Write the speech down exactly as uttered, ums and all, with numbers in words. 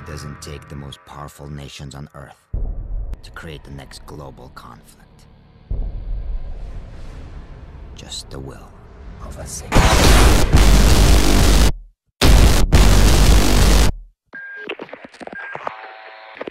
It doesn't take the most powerful nations on Earth to create the next global conflict. Just the will of a single.